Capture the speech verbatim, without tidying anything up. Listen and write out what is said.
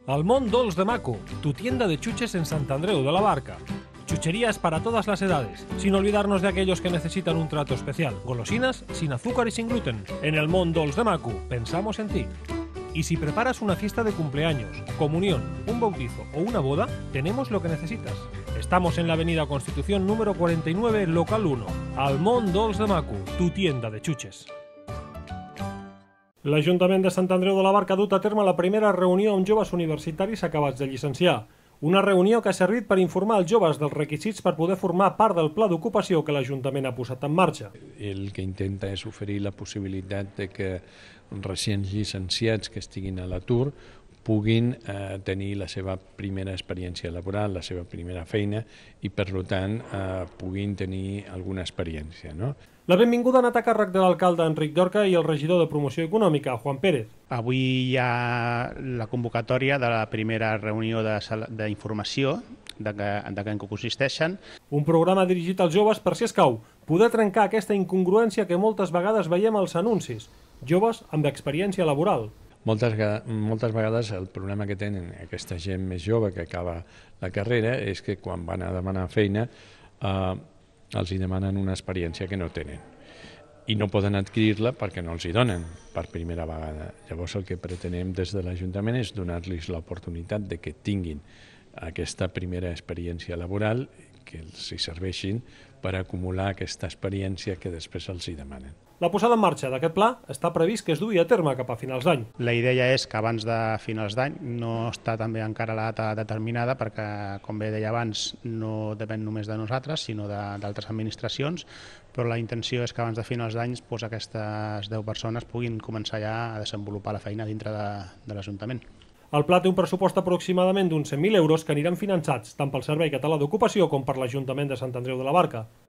Al Mont Dolç de Maco, tu tienda de chuches en Sant Andreu de la Barca. Chucherías para todas las edades, sin olvidarnos de aquellos que necesitan un trato especial. Golosinas sin azúcar y sin gluten. En el Mont Dolç de Maco, pensamos en ti. Y si preparas una fiesta de cumpleaños, comunión, un bautizo o una boda, tenemos lo que necesitas. Estamos en la avenida Constitución número cuarenta y nueve, local uno. Al Mont Dolç de Maco, tu tienda de chuches. L'Ajuntament de Sant Andreu de la Barca ha dut a terme la primera reunió amb joves universitaris acabats de llicenciar. Una reunió que ha servit per informar els joves dels requisits per poder formar part del pla d'ocupació que l'Ajuntament ha posat en marxa. El que intenta és oferir la possibilitat de que recents llicenciats que estiguin a l'atur puguin eh, tenir la seva primera experiència laboral, la seva primera feina i, per tant, eh, puguin tenir alguna experiència, no? La benvinguda ha anat a càrrec de l'alcalde Enric Dorca i el regidor de Promoció Econòmica, Juan Pérez. Avui hi ha la convocatòria de la primera reunió d'informació de, de, de què en consisteixen. Un programa dirigit als joves per, si escau, poder trencar aquesta incongruència que moltes vegades veiem als anuncis. Joves amb experiència laboral. Moltes, moltes vegades el problema que tenen aquesta gent més jove que acaba la carrera és que quan van a demanar feina eh, els hi demanen una experiència que no tenen i no poden adquirir-la perquè no els hi donen per primera vegada. Llavors el que pretenem des de l'Ajuntament és donar-los l'oportunitat de que tinguin aquesta primera experiència laboral, que els hi serveixin per acumular aquesta experiència que després els hi demanen. La posada en marxa d'aquest pla està previst que es duï a terme cap a finals d'any. La idea és que abans de finals d'any, no està també encara la data determinada perquè, com bé deia abans, no depèn només de nosaltres, sinó d'altres administracions, però la intenció és que abans de finals d'any doncs, aquestes deu persones puguin començar ja a desenvolupar la feina dintre de, de l'Ajuntament. El pla té un pressupost aproximadament d'uns cent mil euros que aniran finançats tant pel Servei Català d'Ocupació com per l'Ajuntament de Sant Andreu de la Barca.